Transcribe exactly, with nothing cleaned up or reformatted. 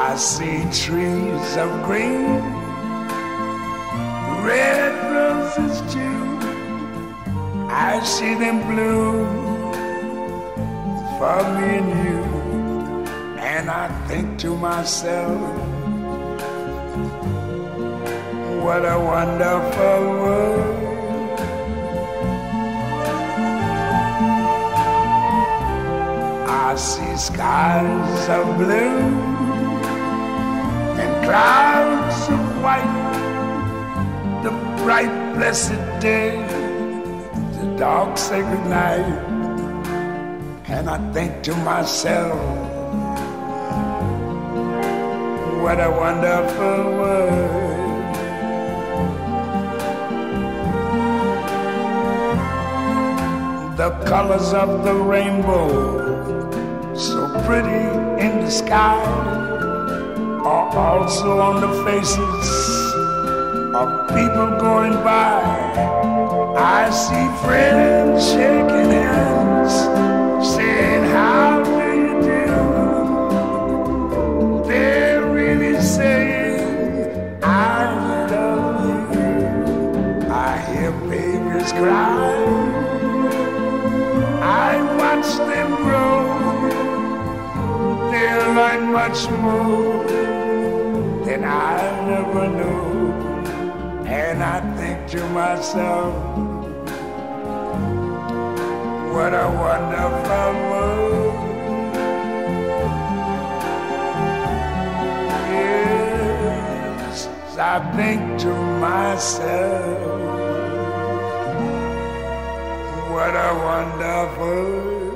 I see trees of green, red roses too. I see them bloom for me and you. And I think to myself, what a wonderful world. I see skies of blue and clouds of white, the bright blessed day, the dark sacred night. And I think to myself, what a wonderful world. The colors of the rainbow, so pretty in the sky, are also on the faces of people going by. I see friends shaking hands, saying, how do you do? They're really saying, I love you. I hear babies cry, I watch them grow. They'll learn much more than I ever knew. And I think to myself, what a wonderful world. Yes, I think to myself, what a wonderful world.